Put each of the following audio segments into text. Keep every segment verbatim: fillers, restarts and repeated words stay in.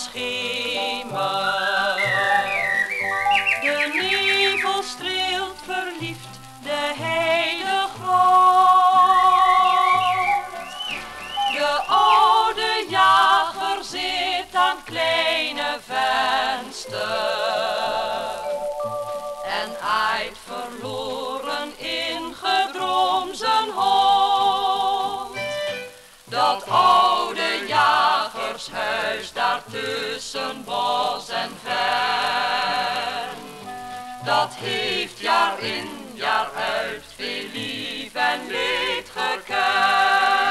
schemer. De nevel streelt verliefd de hele grond. De oude jager zit aan het kleine venster en aait verloren in gedroom zijn hond. Dat oude jagershuis daar tussen bos en ven, dat heeft jaar in jaar uit veel lief en leed gekend.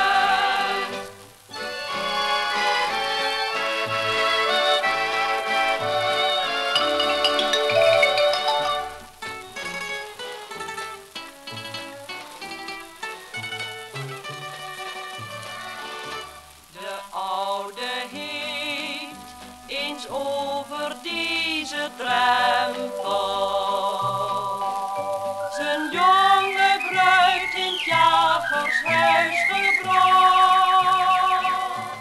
De oude heeft eens over deze drempel zijn jonge bruid in het jagershuis gebracht.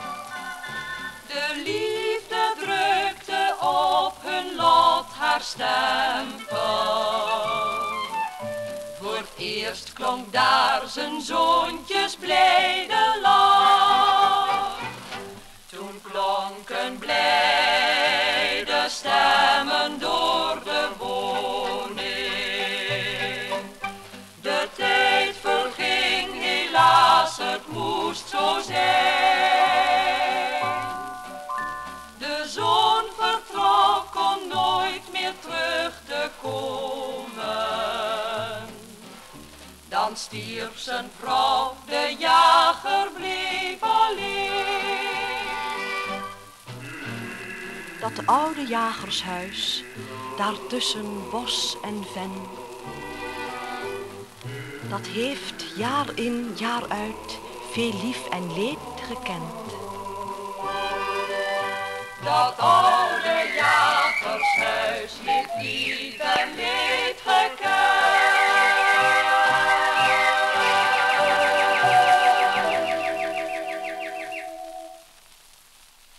De liefde drukte op hun lot haar stempel. Voor het eerst klonk daar zijn zoontjes blijde lach. Toen klonken blijde stemmen door de woning. De tijd verging, helaas, het moest zo zijn. De zoon vertrok, kon nooit meer terug te komen. Dan stierf zijn vrouw, de jager bleef alleen. Dat oude jagershuis, daar tussen bos en ven, dat heeft jaar in jaar uit veel lief en leed gekend. Dat oude jagershuis heeft lief en leed gekend.